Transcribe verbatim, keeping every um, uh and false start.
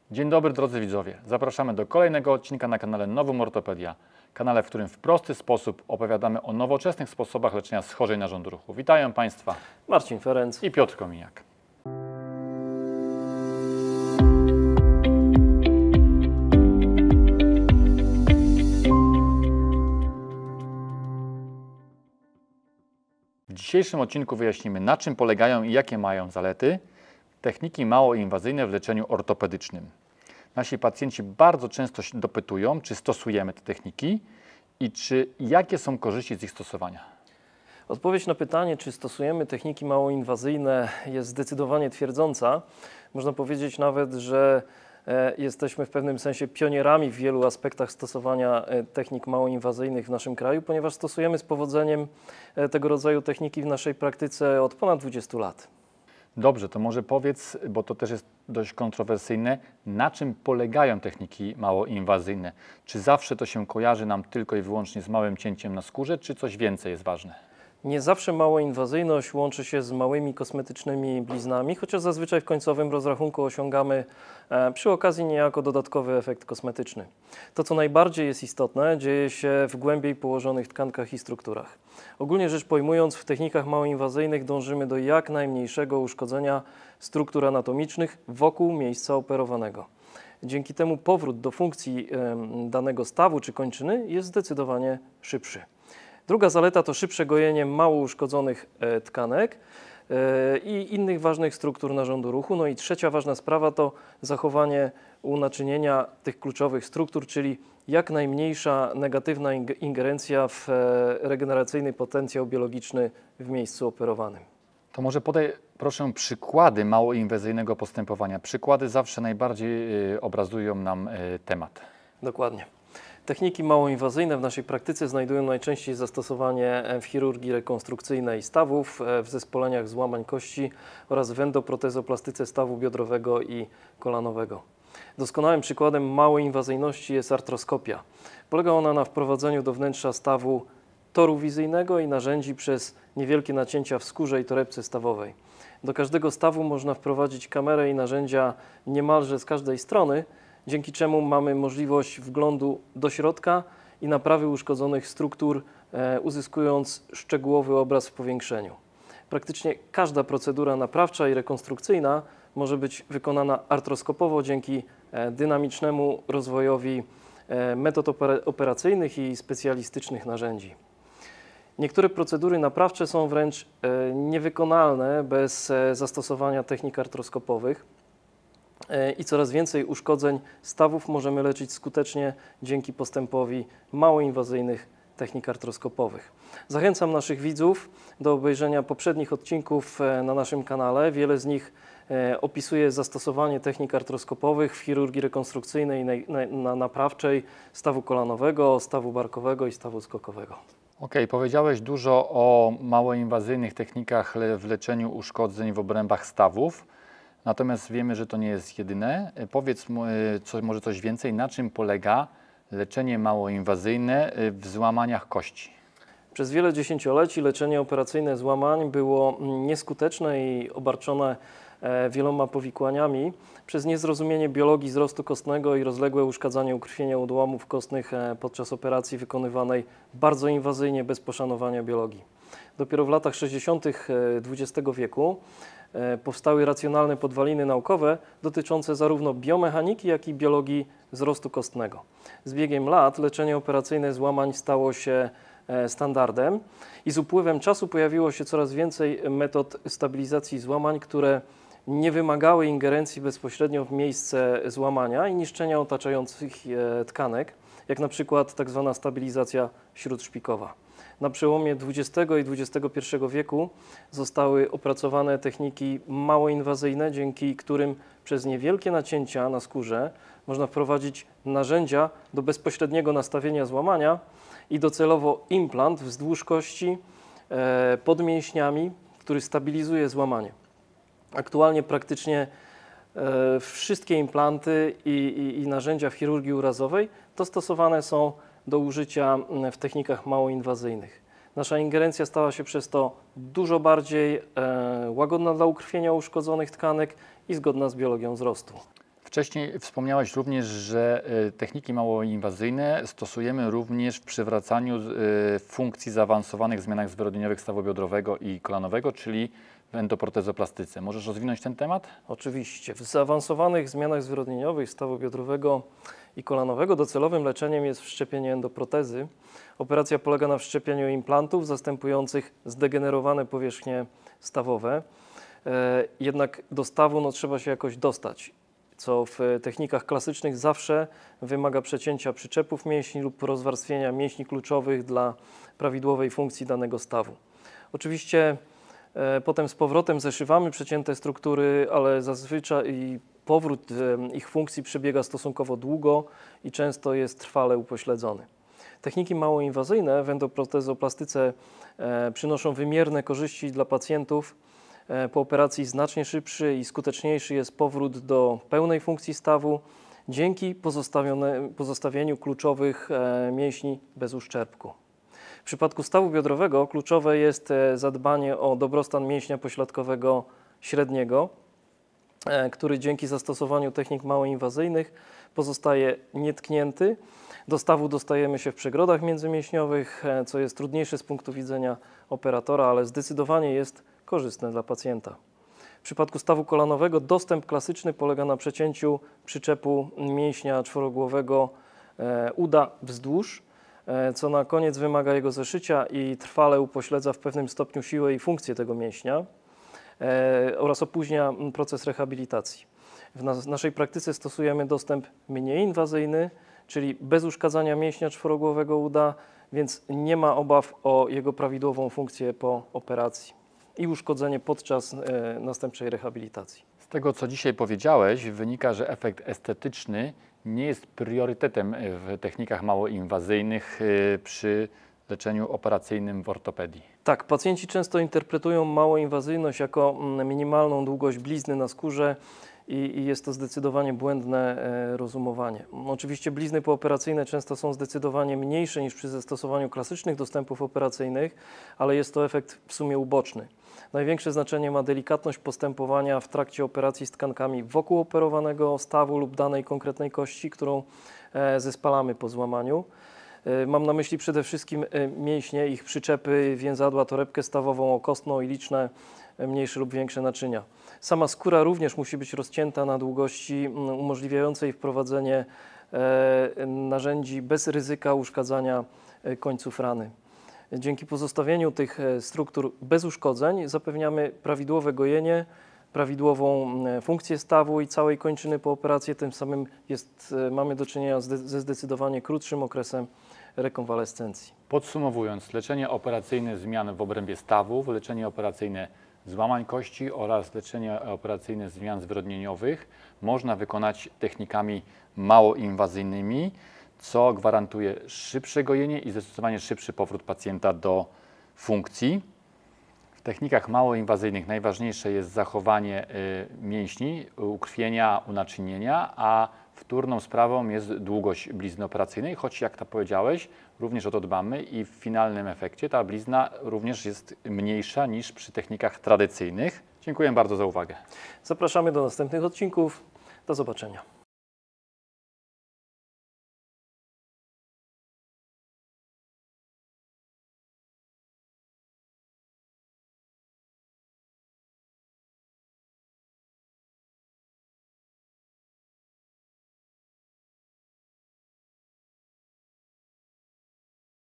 Dzień dobry drodzy widzowie, zapraszamy do kolejnego odcinka na kanale Novum Ortopedia, kanale, w którym w prosty sposób opowiadamy o nowoczesnych sposobach leczenia schorzeń narządu ruchu. Witają Państwa Marcin Ferenc i Piotr Kominiak. W dzisiejszym odcinku wyjaśnimy, na czym polegają i jakie mają zalety techniki mało inwazyjne w leczeniu ortopedycznym. Nasi pacjenci bardzo często się dopytują, czy stosujemy te techniki i czy jakie są korzyści z ich stosowania. Odpowiedź na pytanie, czy stosujemy techniki mało inwazyjne, jest zdecydowanie twierdząca. Można powiedzieć nawet, że e, jesteśmy w pewnym sensie pionierami w wielu aspektach stosowania e, technik mało inwazyjnych w naszym kraju, ponieważ stosujemy z powodzeniem e, tego rodzaju techniki w naszej praktyce od ponad dwudziestu lat. Dobrze, to może powiedz, bo to też jest dość kontrowersyjne, na czym polegają techniki mało inwazyjne? Czy zawsze to się kojarzy nam tylko i wyłącznie z małym cięciem na skórze, czy coś więcej jest ważne? Nie zawsze małoinwazyjność łączy się z małymi kosmetycznymi bliznami, chociaż zazwyczaj w końcowym rozrachunku osiągamy e, przy okazji niejako dodatkowy efekt kosmetyczny. To, co najbardziej jest istotne, dzieje się w głębiej położonych tkankach i strukturach. Ogólnie rzecz pojmując, w technikach małoinwazyjnych dążymy do jak najmniejszego uszkodzenia struktur anatomicznych wokół miejsca operowanego. Dzięki temu powrót do funkcji e, danego stawu czy kończyny jest zdecydowanie szybszy. Druga zaleta to szybsze gojenie mało uszkodzonych e, tkanek e, i innych ważnych struktur narządu ruchu. No i trzecia ważna sprawa to zachowanie unaczynienia tych kluczowych struktur, czyli jak najmniejsza negatywna ingerencja w e, regeneracyjny potencjał biologiczny w miejscu operowanym. To może podaj proszę przykłady mało inwazyjnego postępowania. Przykłady zawsze najbardziej y, obrazują nam y, temat. Dokładnie. Techniki małoinwazyjne w naszej praktyce znajdują najczęściej zastosowanie w chirurgii rekonstrukcyjnej stawów, w zespoleniach złamań kości oraz w endoprotezoplastyce stawu biodrowego i kolanowego. Doskonałym przykładem małej inwazyjności jest artroskopia. Polega ona na wprowadzeniu do wnętrza stawu toru wizyjnego i narzędzi przez niewielkie nacięcia w skórze i torebce stawowej. Do każdego stawu można wprowadzić kamerę i narzędzia niemalże z każdej strony, dzięki czemu mamy możliwość wglądu do środka i naprawy uszkodzonych struktur, e, uzyskując szczegółowy obraz w powiększeniu. Praktycznie każda procedura naprawcza i rekonstrukcyjna może być wykonana artroskopowo dzięki e, dynamicznemu rozwojowi e, metod operacyjnych i specjalistycznych narzędzi. Niektóre procedury naprawcze są wręcz e, niewykonalne bez e, zastosowania technik artroskopowych. I coraz więcej uszkodzeń stawów możemy leczyć skutecznie dzięki postępowi mało inwazyjnych technik artroskopowych. Zachęcam naszych widzów do obejrzenia poprzednich odcinków na naszym kanale. Wiele z nich opisuje zastosowanie technik artroskopowych w chirurgii rekonstrukcyjnej i naprawczej stawu kolanowego, stawu barkowego i stawu skokowego. Ok, powiedziałeś dużo o mało inwazyjnych technikach w leczeniu uszkodzeń w obrębach stawów. Natomiast wiemy, że to nie jest jedyne. Powiedz co, może coś więcej, na czym polega leczenie małoinwazyjne w złamaniach kości? Przez wiele dziesięcioleci leczenie operacyjne złamań było nieskuteczne i obarczone wieloma powikłaniami przez niezrozumienie biologii wzrostu kostnego i rozległe uszkadzanie ukrwienia odłamów kostnych podczas operacji wykonywanej bardzo inwazyjnie, bez poszanowania biologii. Dopiero w latach sześćdziesiątych dwudziestego wieku powstały racjonalne podwaliny naukowe dotyczące zarówno biomechaniki, jak i biologii wzrostu kostnego. Z biegiem lat leczenie operacyjne złamań stało się standardem i z upływem czasu pojawiło się coraz więcej metod stabilizacji złamań, które nie wymagały ingerencji bezpośrednio w miejsce złamania i niszczenia otaczających je tkanek, jak na przykład tak zwana stabilizacja śródszpikowa. Na przełomie dwudziestego i dwudziestego pierwszego wieku zostały opracowane techniki mało inwazyjne, dzięki którym przez niewielkie nacięcia na skórze można wprowadzić narzędzia do bezpośredniego nastawienia złamania i docelowo implant wzdłuż kości e, pod mięśniami, który stabilizuje złamanie. Aktualnie praktycznie e, wszystkie implanty i, i, i narzędzia w chirurgii urazowej dostosowane są do użycia w technikach małoinwazyjnych. Nasza ingerencja stała się przez to dużo bardziej e, łagodna dla ukrwienia uszkodzonych tkanek i zgodna z biologią wzrostu. W Wcześniej wspomniałeś również, że y, techniki małoinwazyjne stosujemy również w przywracaniu y, funkcji zaawansowanych zmianach zwyrodnieniowych stawu biodrowego i kolanowego, czyli w endoprotezoplastyce. Możesz rozwinąć ten temat? Oczywiście. W zaawansowanych zmianach zwyrodnieniowych stawu biodrowego i kolanowego docelowym leczeniem jest wszczepienie endoprotezy. Operacja polega na wszczepieniu implantów zastępujących zdegenerowane powierzchnie stawowe. E, jednak do stawu no, trzeba się jakoś dostać, co w technikach klasycznych zawsze wymaga przecięcia przyczepów mięśni lub rozwarstwienia mięśni kluczowych dla prawidłowej funkcji danego stawu. Oczywiście e, potem z powrotem zeszywamy przecięte struktury, ale zazwyczaj powrót e, ich funkcji przebiega stosunkowo długo i często jest trwale upośledzony. Techniki małoinwazyjne w endoprotezoplastyce e, przynoszą wymierne korzyści dla pacjentów. Po operacji znacznie szybszy i skuteczniejszy jest powrót do pełnej funkcji stawu dzięki pozostawieniu kluczowych mięśni bez uszczerbku. W przypadku stawu biodrowego kluczowe jest zadbanie o dobrostan mięśnia pośladkowego średniego, który dzięki zastosowaniu technik małoinwazyjnych pozostaje nietknięty. Do stawu dostajemy się w przegrodach międzymięśniowych, co jest trudniejsze z punktu widzenia operatora, ale zdecydowanie jest korzystne dla pacjenta. W przypadku stawu kolanowego dostęp klasyczny polega na przecięciu przyczepu mięśnia czworogłowego e, uda wzdłuż, e, co na koniec wymaga jego zeszycia i trwale upośledza w pewnym stopniu siłę i funkcję tego mięśnia e, oraz opóźnia proces rehabilitacji. W nas, naszej praktyce stosujemy dostęp mniej inwazyjny, czyli bez uszkadzania mięśnia czworogłowego uda, więc nie ma obaw o jego prawidłową funkcję po operacji i uszkodzenie podczas e, następczej rehabilitacji. Z tego, co dzisiaj powiedziałeś, wynika, że efekt estetyczny nie jest priorytetem w technikach małoinwazyjnych y, przy leczeniu operacyjnym w ortopedii. Tak, pacjenci często interpretują małoinwazyjność jako minimalną długość blizny na skórze i, i jest to zdecydowanie błędne e, rozumowanie. Oczywiście blizny pooperacyjne często są zdecydowanie mniejsze niż przy zastosowaniu klasycznych dostępów operacyjnych, ale jest to efekt w sumie uboczny. Największe znaczenie ma delikatność postępowania w trakcie operacji z tkankami wokół operowanego stawu lub danej konkretnej kości, którą e, zespalamy po złamaniu. E, mam na myśli przede wszystkim e, mięśnie, ich przyczepy, więzadła, torebkę stawową, okostną i liczne e, mniejsze lub większe naczynia. Sama skóra również musi być rozcięta na długości m, umożliwiającej wprowadzenie e, narzędzi bez ryzyka uszkadzania e, końców rany. Dzięki pozostawieniu tych struktur bez uszkodzeń zapewniamy prawidłowe gojenie, prawidłową funkcję stawu i całej kończyny po operacji. Tym samym jest, mamy do czynienia ze zdecydowanie krótszym okresem rekonwalescencji. Podsumowując, leczenie operacyjne zmian w obrębie stawów, leczenie operacyjne złamań kości oraz leczenie operacyjne zmian zwyrodnieniowych można wykonać technikami małoinwazyjnymi, co gwarantuje szybsze gojenie i zdecydowanie szybszy powrót pacjenta do funkcji. W technikach małoinwazyjnych najważniejsze jest zachowanie y, mięśni, ukrwienia, unaczynienia, a wtórną sprawą jest długość blizny operacyjnej, choć jak to powiedziałeś, również o to dbamy i w finalnym efekcie ta blizna również jest mniejsza niż przy technikach tradycyjnych. Dziękuję bardzo za uwagę. Zapraszamy do następnych odcinków. Do zobaczenia.